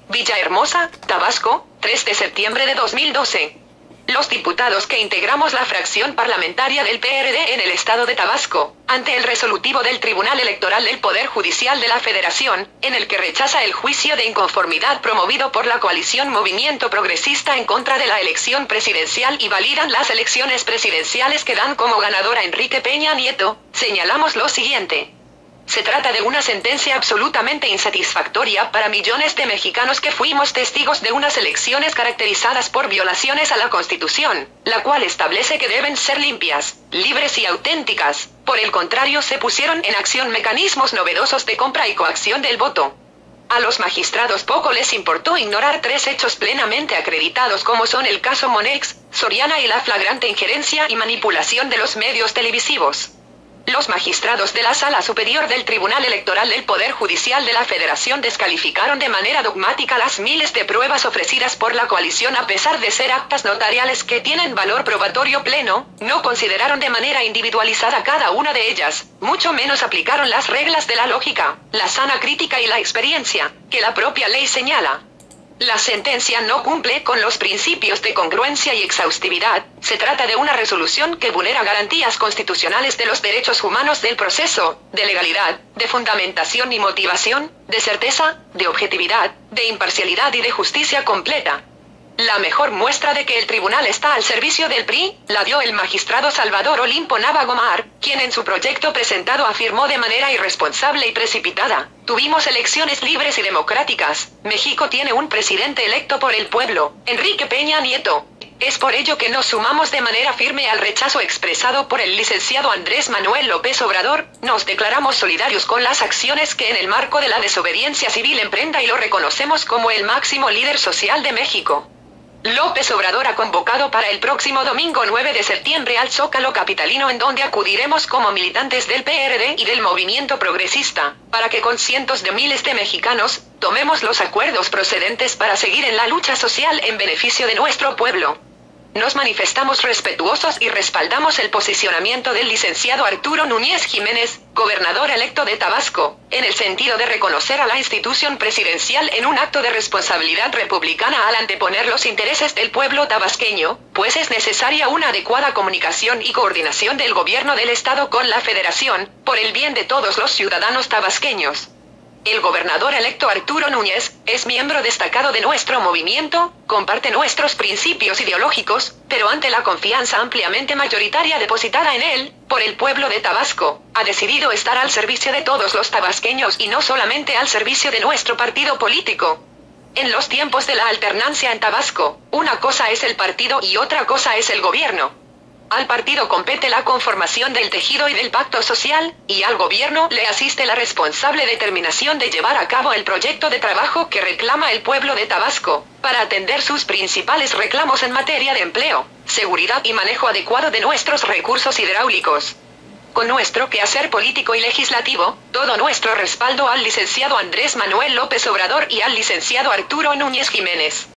Villahermosa, Tabasco, 3 de septiembre de 2012. Los diputados que integramos la fracción parlamentaria del PRD en el estado de Tabasco, ante el resolutivo del Tribunal Electoral del Poder Judicial de la Federación, en el que rechaza el juicio de inconformidad promovido por la coalición Movimiento Progresista en contra de la elección presidencial y validan las elecciones presidenciales que dan como ganador a Enrique Peña Nieto, señalamos lo siguiente. Se trata de una sentencia absolutamente insatisfactoria para millones de mexicanos que fuimos testigos de unas elecciones caracterizadas por violaciones a la Constitución, la cual establece que deben ser limpias, libres y auténticas. Por el contrario, se pusieron en acción mecanismos novedosos de compra y coacción del voto. A los magistrados poco les importó ignorar 3 hechos plenamente acreditados como son el caso Monex, Soriana y la flagrante injerencia y manipulación de los medios televisivos. Los magistrados de la Sala Superior del Tribunal Electoral del Poder Judicial de la Federación descalificaron de manera dogmática las miles de pruebas ofrecidas por la coalición a pesar de ser actas notariales que tienen valor probatorio pleno, no consideraron de manera individualizada cada una de ellas, mucho menos aplicaron las reglas de la lógica, la sana crítica y la experiencia, que la propia ley señala. La sentencia no cumple con los principios de congruencia y exhaustividad. Se trata de una resolución que vulnera garantías constitucionales de los derechos humanos del proceso, de legalidad, de fundamentación y motivación, de certeza, de objetividad, de imparcialidad y de justicia completa. La mejor muestra de que el tribunal está al servicio del PRI, la dio el magistrado Salvador Olimpo Nava Gomar, quien en su proyecto presentado afirmó de manera irresponsable y precipitada: tuvimos elecciones libres y democráticas, México tiene un presidente electo por el pueblo, Enrique Peña Nieto. Es por ello que nos sumamos de manera firme al rechazo expresado por el licenciado Andrés Manuel López Obrador, nos declaramos solidarios con las acciones que en el marco de la desobediencia civil emprenda y lo reconocemos como el máximo líder social de México. López Obrador ha convocado para el próximo domingo 9 de septiembre al Zócalo capitalino, en donde acudiremos como militantes del PRD y del Movimiento Progresista, para que con cientos de miles de mexicanos, tomemos los acuerdos procedentes para seguir en la lucha social en beneficio de nuestro pueblo. Nos manifestamos respetuosos y respaldamos el posicionamiento del licenciado Arturo Núñez Jiménez, gobernador electo de Tabasco, en el sentido de reconocer a la institución presidencial en un acto de responsabilidad republicana al anteponer los intereses del pueblo tabasqueño, pues es necesaria una adecuada comunicación y coordinación del gobierno del estado con la federación, por el bien de todos los ciudadanos tabasqueños. El gobernador electo Arturo Núñez es miembro destacado de nuestro movimiento, comparte nuestros principios ideológicos, pero ante la confianza ampliamente mayoritaria depositada en él, por el pueblo de Tabasco, ha decidido estar al servicio de todos los tabasqueños y no solamente al servicio de nuestro partido político. En los tiempos de la alternancia en Tabasco, una cosa es el partido y otra cosa es el gobierno. Al partido compete la conformación del tejido y del pacto social, y al gobierno le asiste la responsable determinación de llevar a cabo el proyecto de trabajo que reclama el pueblo de Tabasco, para atender sus principales reclamos en materia de empleo, seguridad y manejo adecuado de nuestros recursos hidráulicos. Con nuestro quehacer político y legislativo, todo nuestro respaldo al licenciado Andrés Manuel López Obrador y al licenciado Arturo Núñez Jiménez.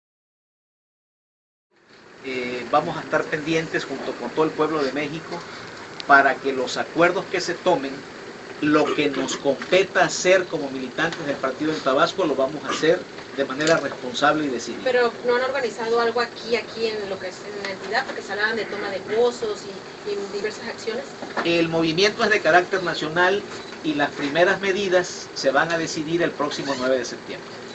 Vamos a estar pendientes junto con todo el pueblo de México para que los acuerdos que se tomen, lo que nos competa hacer como militantes del partido en Tabasco, lo vamos a hacer de manera responsable y decidida. Pero ¿no han organizado algo aquí en lo que es en la entidad? Porque se hablaban de toma de pozos y en diversas acciones. El movimiento es de carácter nacional y las primeras medidas se van a decidir el próximo 9 de septiembre.